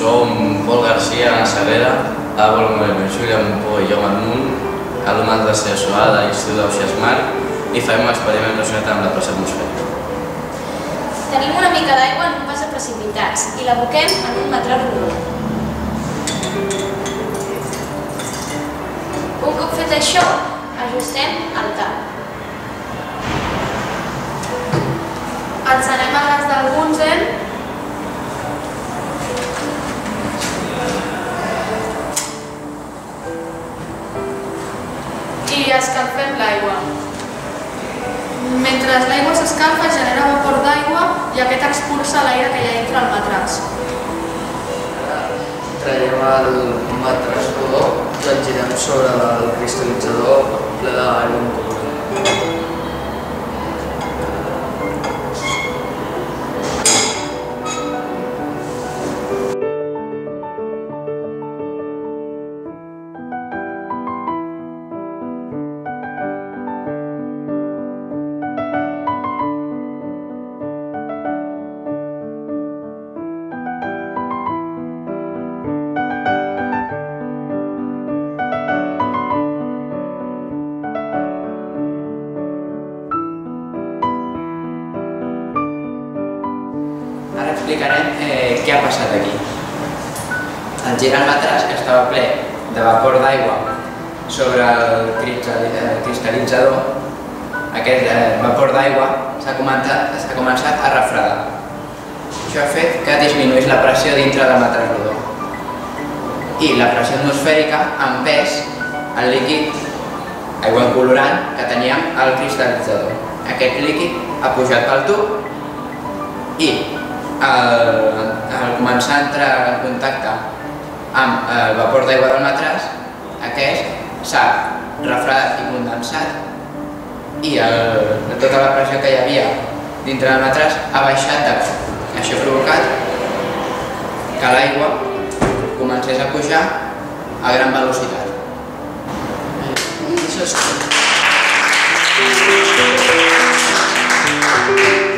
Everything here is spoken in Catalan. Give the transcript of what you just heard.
Som Pol Garcia, Anna Sagrera, Álvaro Moreno, Júlia Montpó i Jaume Munt, alumnes de CSOA de l'Institut d'Ausiàs Mar, i farem un experiment relacionat amb la pressió atmosfèrica. Tenim una mica d'aigua en un vas de precipitats i l'aboquem en un matral rodó. Un cop fet això, ajustem el tap. Encenem el gas del Bunsen i escalfem l'aigua. Mentre l'aigua s'escalfa genera vapor d'aigua i aquest expulsa l'aire que hi ha dintre el matràs. Traiem el matràs rodó i el girem sobre el cristal·litzador ple d'aigua incolora. Ara explicarem què ha passat aquí. Al girar el matràs, que estava ple de vapor d'aigua sobre el cristal·litzador, aquest vapor d'aigua s'ha començat a refredar. Això ha fet que disminuís la pressió dintre del matràs rodó. I la pressió atmosfèrica ha empès el líquid aigua incolorant que teníem al cristal·litzador. Aquest líquid ha pujat pel tub i al començar a entrar en contacte amb el vapor d'aigua del matràs, aquest s'ha refredat i condensat i tota la pressió que hi havia dintre del matràs ha baixat de cop. Això ha provocat que l'aigua comencés a pujar a gran velocitat. Això és tot.